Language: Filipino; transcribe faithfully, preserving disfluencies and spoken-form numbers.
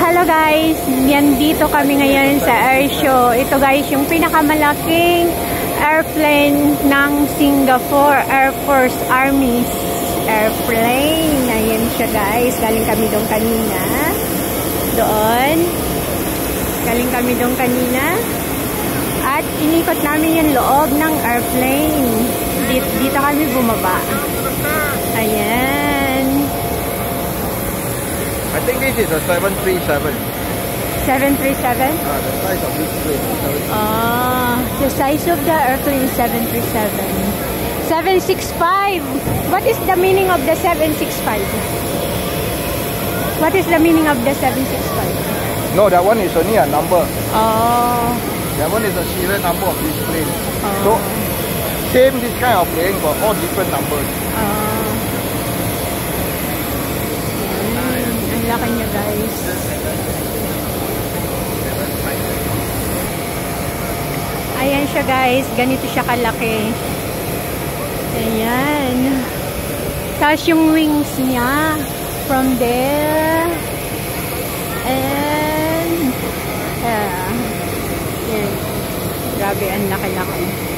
Hello guys, yan dito kami ngayon sa air show. Ito guys, yung pinakamalaking airplane ng Singapore Air Force Army airplane. Ayan siya guys, galing kami doon kanina. Doon. Galing kami doon kanina. At inikot namin yung loob ng airplane. Dito, dito kami bumaba. Ayan. I think this is a seven three seven. seven three seven? Ah, the size of this plane. Ah, the size of the airplane is seven three seven. seven six five. What is the meaning of the seven six five? What is the meaning of the seven six five? No, that one is only a number. Oh. That one is a serial number of this plane. Oh. So, same this kind of plane got all different numbers. Oh. Ang laki niya guys. Ayan siya guys. Ganito siya kalaki. Ayan. Tapos yung wings niya. From there. And. Uh, yan. Grabe, ang laki-laki.